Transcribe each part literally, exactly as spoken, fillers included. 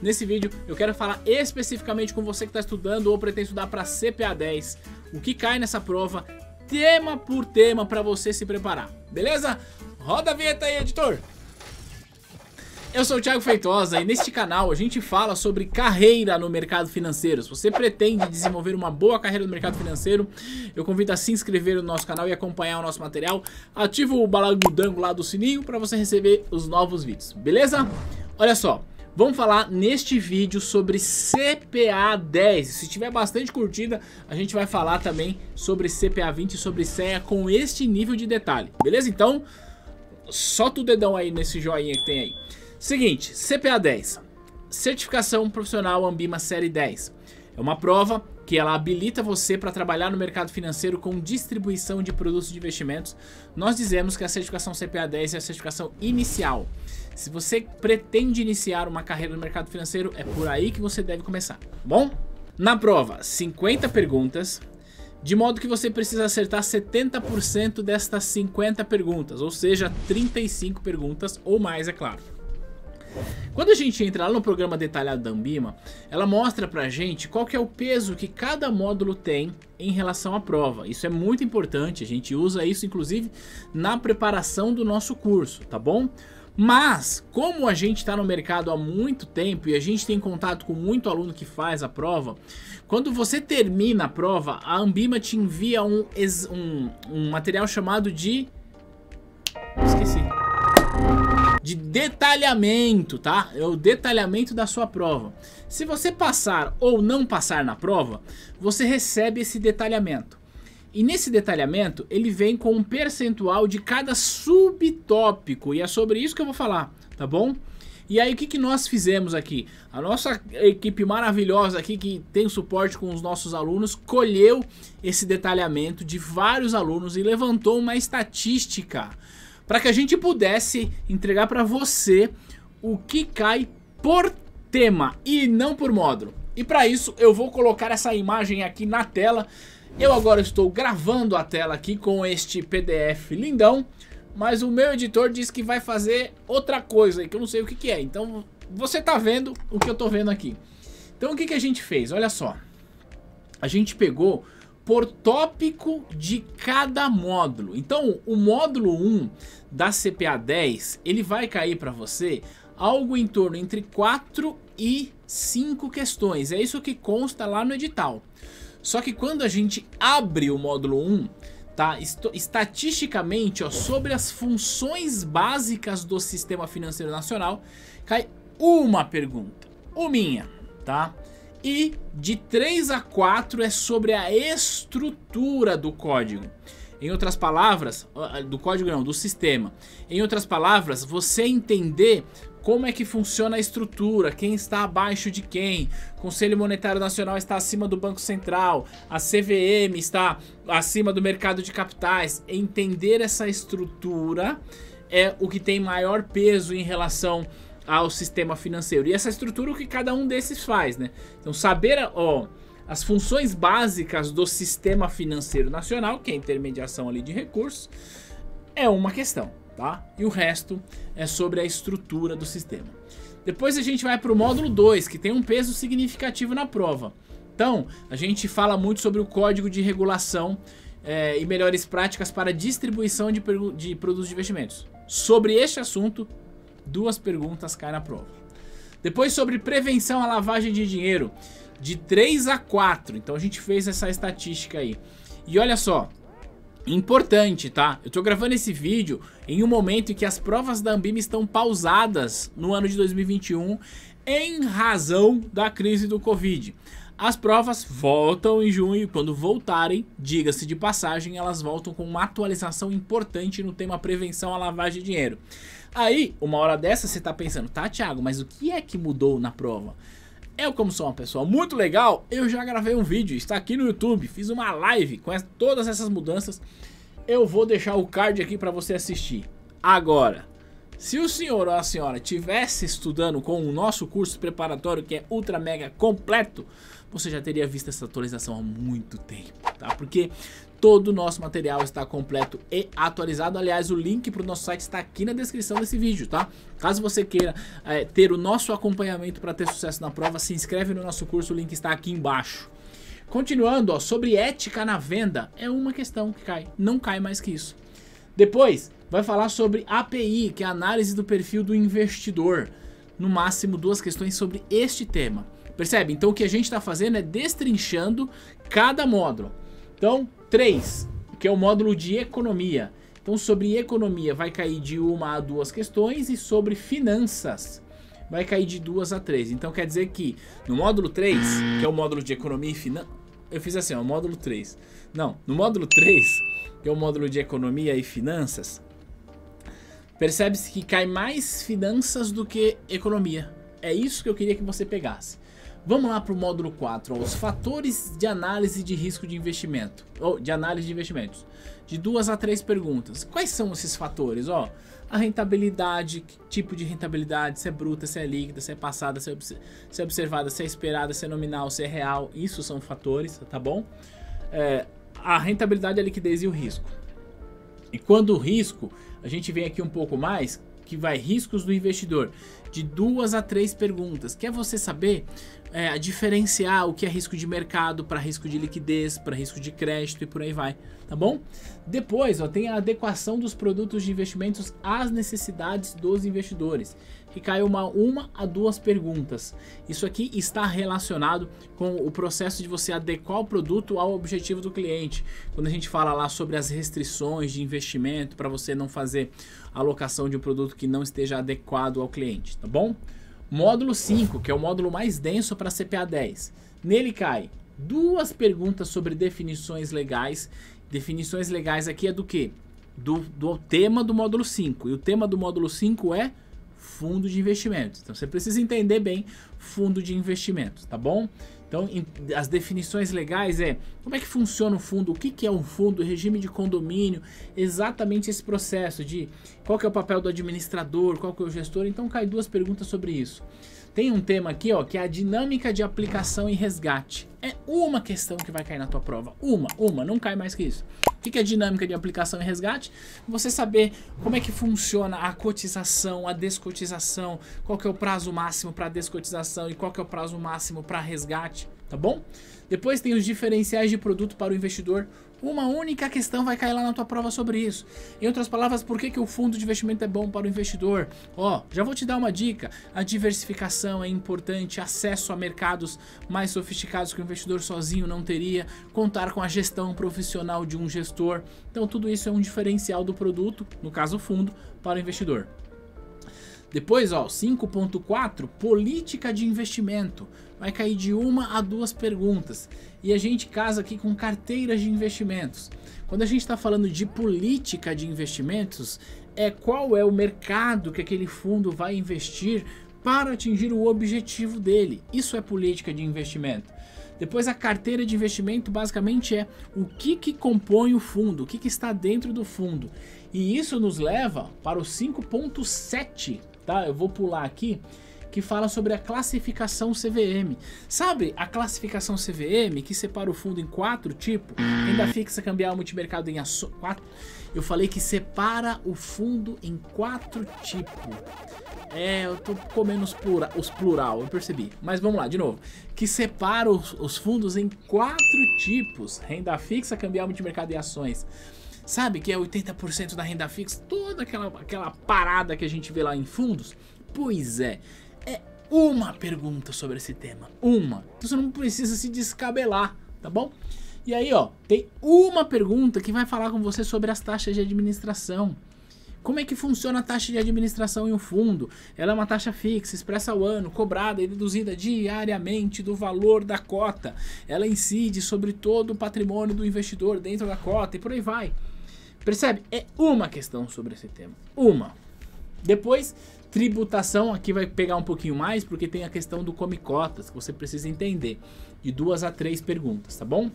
nesse vídeo eu quero falar especificamente com você que está estudando ou pretende estudar para C P A dez, o que cai nessa prova, tema por tema para você se preparar, beleza? Roda a vinheta aí, editor! Eu sou o Thiago Feitosa e neste canal a gente fala sobre carreira no mercado financeiro. Se você pretende desenvolver uma boa carreira no mercado financeiro, eu convido a se inscrever no nosso canal e acompanhar o nosso material. Ativa o balagudango lá do sininho para você receber os novos vídeos, beleza? Olha só, vamos falar neste vídeo sobre C P A dez. Se tiver bastante curtida, a gente vai falar também sobre C P A vinte e sobre C E A com este nível de detalhe, beleza? Então, solta o dedão aí nesse joinha que tem aí. Seguinte, C P A dez, Certificação Profissional Ambima Série dez. É uma prova que ela habilita você para trabalhar no mercado financeiro com distribuição de produtos de investimentos. Nós dizemos que a certificação C P A dez é a certificação inicial. Se você pretende iniciar uma carreira no mercado financeiro, é por aí que você deve começar, tá bom? Na prova, cinquenta perguntas, de modo que você precisa acertar setenta por cento destas cinquenta perguntas, ou seja, trinta e cinco perguntas ou mais, é claro. Quando a gente entra lá no programa detalhado da Ambima, ela mostra pra gente qual que é o peso que cada módulo tem em relação à prova. Isso é muito importante, a gente usa isso inclusive na preparação do nosso curso, tá bom? Mas, como a gente está no mercado há muito tempo e a gente tem contato com muito aluno que faz a prova, quando você termina a prova, a Ambima te envia um, um, um material chamado de... esqueci. De detalhamento, tá? É o detalhamento da sua prova. Se você passar ou não passar na prova, você recebe esse detalhamento. E nesse detalhamento, ele vem com um percentual de cada subtópico. E é sobre isso que eu vou falar, tá bom? E aí, o que, que nós fizemos aqui? A nossa equipe maravilhosa aqui, que tem suporte com os nossos alunos, colheu esse detalhamento de vários alunos e levantou uma estatística para que a gente pudesse entregar para você o que cai por tema e não por módulo. E para isso eu vou colocar essa imagem aqui na tela. Eu agora estou gravando a tela aqui com este P D F lindão, mas o meu editor disse que vai fazer outra coisa que eu não sei o que, que é. Então você tá vendo o que eu tô vendo aqui. Então o que, que a gente fez? Olha só, a gente pegou por tópico de cada módulo. Então o módulo um da C P A dez, ele vai cair para você algo em torno entre quatro e cinco questões. É isso que consta lá no edital. Só que quando a gente abre o módulo um, tá, estatisticamente, ó, sobre as funções básicas do Sistema Financeiro Nacional, cai uma pergunta, uma minha, tá? E de três a quatro é sobre a estrutura do código. Em outras palavras, do código não, do sistema. Em outras palavras, você entender como é que funciona a estrutura, quem está abaixo de quem, o Conselho Monetário Nacional está acima do Banco Central, a C V M está acima do mercado de capitais. Entender essa estrutura é o que tem maior peso em relação ao sistema financeiro. E essa estrutura, o que cada um desses faz, né? Então saber, ó, as funções básicas do sistema financeiro nacional, que é a intermediação ali de recursos, é uma questão, tá? E o resto é sobre a estrutura do sistema. Depois a gente vai para o módulo dois, que tem um peso significativo na prova. Então, a gente fala muito sobre o código de regulação é, e melhores práticas para distribuição de, de produtos de investimentos. Sobre este assunto, duas perguntas caem na prova. Depois sobre prevenção à lavagem de dinheiro, de três a quatro. Então a gente fez essa estatística aí. E olha só, importante, tá? Eu tô gravando esse vídeo em um momento em que as provas da Ambima estão pausadas no ano de dois mil e vinte e um em razão da crise do Covid. As provas voltam em junho e quando voltarem, diga-se de passagem, elas voltam com uma atualização importante no tema prevenção à lavagem de dinheiro. Aí, uma hora dessa, você tá pensando, tá, Thiago, mas o que é que mudou na prova? Eu, como sou uma pessoa muito legal, eu já gravei um vídeo, está aqui no YouTube, fiz uma live com todas essas mudanças. Eu vou deixar o card aqui para você assistir. Agora, se o senhor ou a senhora tivesse estudando com o nosso curso preparatório, que é ultra mega completo, você já teria visto essa atualização há muito tempo, tá? Porque todo o nosso material está completo e atualizado. Aliás, o link para o nosso site está aqui na descrição desse vídeo, tá? Caso você queira é, ter o nosso acompanhamento para ter sucesso na prova, se inscreve no nosso curso, o link está aqui embaixo. Continuando, ó, sobre ética na venda, é uma questão que cai, não cai mais que isso. Depois, vai falar sobre A P I, que é a análise do perfil do investidor. No máximo, duas questões sobre este tema. Percebe? Então, o que a gente está fazendo é destrinchando cada módulo. Então, três, que é o módulo de economia. Então, sobre economia vai cair de uma a duas questões e sobre finanças vai cair de duas a três. Então, quer dizer que no módulo três, que é o módulo de economia e finanças, eu fiz assim, ó, módulo três. Não, no módulo três, que é o módulo de economia e finanças, percebe-se que cai mais finanças do que economia. É isso que eu queria que você pegasse. Vamos lá para o módulo quatro, ó, os fatores de análise de risco de investimento, ou de análise de investimentos, de duas a três perguntas. Quais são esses fatores? Ó, a rentabilidade, que tipo de rentabilidade, se é bruta, se é líquida, se é passada, se é, obs se é observada, se é esperada, se é nominal, se é real, isso são fatores, tá bom? É, a rentabilidade, a liquidez e o risco. E quando o risco, a gente vem aqui um pouco mais, que vai riscos do investidor, de duas a três perguntas. Quer você saber é, diferenciar o que é risco de mercado para risco de liquidez, para risco de crédito e por aí vai, tá bom? Depois, ó, tem a adequação dos produtos de investimentos às necessidades dos investidores, que cai uma, uma a duas perguntas. Isso aqui está relacionado com o processo de você adequar o produto ao objetivo do cliente. Quando a gente fala lá sobre as restrições de investimento para você não fazer alocação de um produto que não esteja adequado ao cliente, tá bom? Módulo cinco, que é o módulo mais denso para C P A dez. Nele cai duas perguntas sobre definições legais. Definições legais aqui é do que? Do, do tema do módulo cinco. E o tema do módulo cinco é fundo de investimentos. Então você precisa entender bem fundo de investimentos, tá bom? Então em, as definições legais é como é que funciona o fundo, o que, que é um fundo, regime de condomínio, exatamente esse processo de qual que é o papel do administrador, qual que é o gestor. Então cai duas perguntas sobre isso. Tem um tema aqui, ó, que é a dinâmica de aplicação e resgate. É uma questão que vai cair na tua prova. Uma, uma, não cai mais que isso. O que é a dinâmica de aplicação e resgate? Você saber como é que funciona a cotização, a descotização, qual que é o prazo máximo para descotização e qual que é o prazo máximo para resgate, tá bom? Depois tem os diferenciais de produto para o investidor. Uma única questão vai cair lá na tua prova sobre isso. Em outras palavras, por que, que o fundo de investimento é bom para o investidor? Ó, já vou te dar uma dica. A diversificação é importante, acesso a mercados mais sofisticados que o investidor sozinho não teria, contar com a gestão profissional de um gestor. Então tudo isso é um diferencial do produto, no caso o fundo, para o investidor. Depois, ó, cinco ponto quatro, política de investimento. Vai cair de uma a duas perguntas. E a gente casa aqui com carteiras de investimentos. Quando a gente está falando de política de investimentos, é qual é o mercado que aquele fundo vai investir para atingir o objetivo dele. Isso é política de investimento. Depois a carteira de investimento basicamente é o que, que compõe o fundo, o que, que está dentro do fundo. E isso nos leva para o cinco ponto sete, tá? Eu vou pular aqui, que fala sobre a classificação C V M. Sabe a classificação C V M que separa o fundo em quatro tipos? Renda fixa, cambial, multimercado em ações. Eu falei que separa o fundo em quatro tipos. É, eu tô comendo os, plura, os plural, eu percebi. Mas vamos lá, de novo. Que separa os, os fundos em quatro tipos. Renda fixa, cambial, multimercado e ações. Sabe que é oitenta por cento da renda fixa? Toda aquela, aquela parada que a gente vê lá em fundos? Pois é. É uma pergunta sobre esse tema. Uma. Então você não precisa se descabelar, tá bom? E aí, ó, tem uma pergunta que vai falar com você sobre as taxas de administração. Como é que funciona a taxa de administração em um fundo? Ela é uma taxa fixa, expressa ao ano, cobrada e deduzida diariamente do valor da cota. Ela incide sobre todo o patrimônio do investidor dentro da cota e por aí vai. Percebe? É uma questão sobre esse tema. Uma. Depois, tributação, aqui vai pegar um pouquinho mais, porque tem a questão do come cotas, que você precisa entender. De duas a três perguntas, tá bom?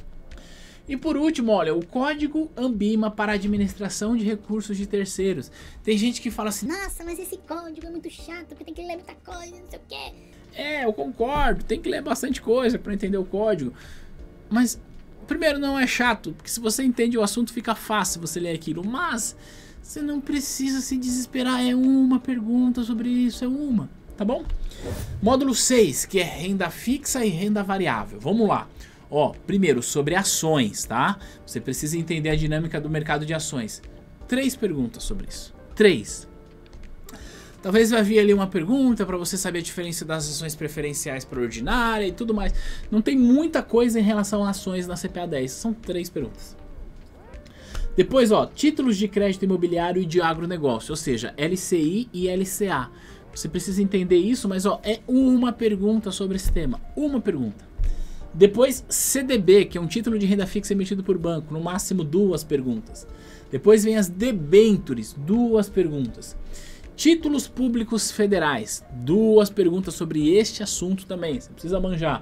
E por último, olha, o código ANBIMA para administração de recursos de terceiros. Tem gente que fala assim, nossa, mas esse código é muito chato, porque tem que ler muita coisa, não sei o quê. É, eu concordo, tem que ler bastante coisa para entender o código. Mas primeiro, não é chato, porque se você entende o assunto fica fácil você ler aquilo, mas você não precisa se desesperar, é uma pergunta sobre isso, é uma, tá bom? Módulo seis, que é renda fixa e renda variável, vamos lá. Ó, primeiro, sobre ações, tá? Você precisa entender a dinâmica do mercado de ações. Três perguntas sobre isso, três. Talvez vai vir ali uma pergunta para você saber a diferença das ações preferenciais para ordinária e tudo mais. Não tem muita coisa em relação a ações na C P A dez, são três perguntas. Depois, ó, títulos de crédito imobiliário e de agronegócio, ou seja, L C I e L C A. Você precisa entender isso, mas ó, é uma pergunta sobre esse tema, uma pergunta. Depois, C D B, que é um título de renda fixa emitido por banco, no máximo duas perguntas. Depois vem as debêntures, duas perguntas. Títulos públicos federais, duas perguntas sobre este assunto também, você precisa manjar.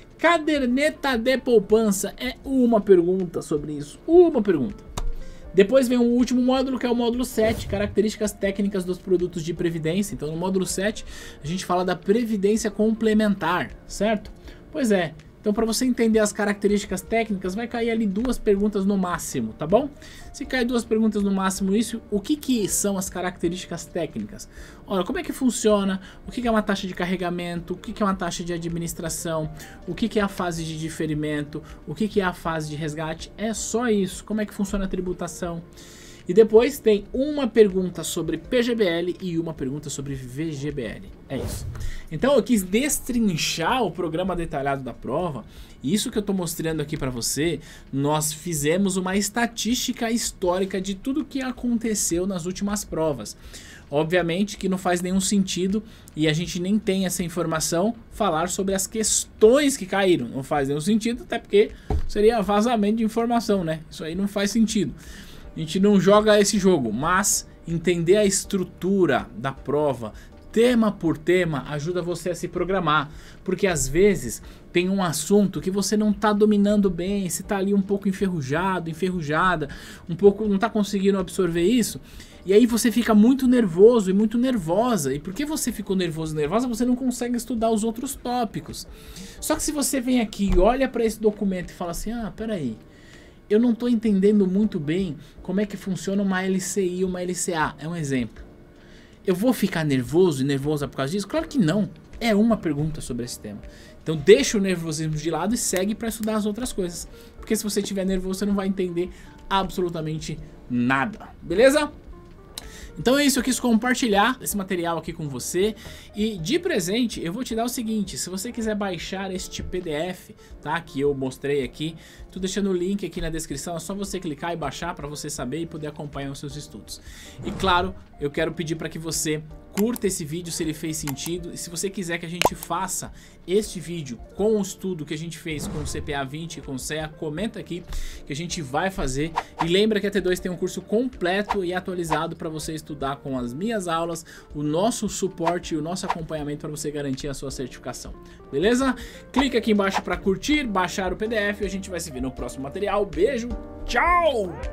Caderneta de poupança, é uma pergunta sobre isso, uma pergunta. Depois vem o último módulo, que é o módulo sete, características técnicas dos produtos de previdência. Então no módulo sete a gente fala da previdência complementar, certo? Pois é. Então, para você entender as características técnicas, vai cair ali duas perguntas no máximo, tá bom? Se cair duas perguntas no máximo, isso, o que que são as características técnicas? Olha, como é que funciona? O que que é uma taxa de carregamento? O que que é uma taxa de administração? O que que é a fase de diferimento? O que que é a fase de resgate? É só isso. Como é que funciona a tributação? E depois tem uma pergunta sobre P G B L e uma pergunta sobre V G B L. É isso. Então eu quis destrinchar o programa detalhado da prova. E isso que eu estou mostrando aqui para você, nós fizemos uma estatística histórica de tudo que aconteceu nas últimas provas. Obviamente que não faz nenhum sentido, e a gente nem tem essa informação, falar sobre as questões que caíram. Não faz nenhum sentido, até porque seria vazamento de informação, né? Isso aí não faz sentido. A gente não joga esse jogo, mas entender a estrutura da prova, tema por tema, ajuda você a se programar. Porque às vezes tem um assunto que você não está dominando bem, você está ali um pouco enferrujado, enferrujada, um pouco não está conseguindo absorver isso. E aí você fica muito nervoso e muito nervosa. E porque você ficou nervoso e nervosa, você não consegue estudar os outros tópicos. Só que se você vem aqui e olha para esse documento e fala assim, ah, peraí, eu não estou entendendo muito bem como é que funciona uma L C I e uma L C A. É um exemplo. Eu vou ficar nervoso e nervosa por causa disso? Claro que não. É uma pergunta sobre esse tema. Então deixa o nervosismo de lado e segue para estudar as outras coisas. Porque se você estiver nervoso, você não vai entender absolutamente nada. Beleza? Então é isso, eu quis compartilhar esse material aqui com você. E de presente eu vou te dar o seguinte: se você quiser baixar este P D F, tá, que eu mostrei aqui, tô deixando o link aqui na descrição, é só você clicar e baixar para você saber e poder acompanhar os seus estudos. E claro, eu quero pedir para que você curta esse vídeo se ele fez sentido, e se você quiser que a gente faça este vídeo com o estudo que a gente fez com o C P A vinte e com o C E A, comenta aqui que a gente vai fazer. E lembra que a T dois tem um curso completo e atualizado para você estudar com as minhas aulas, o nosso suporte e o nosso acompanhamento para você garantir a sua certificação. Beleza? Clica aqui embaixo para curtir, baixar o P D F e a gente vai se ver no próximo material. Beijo, tchau!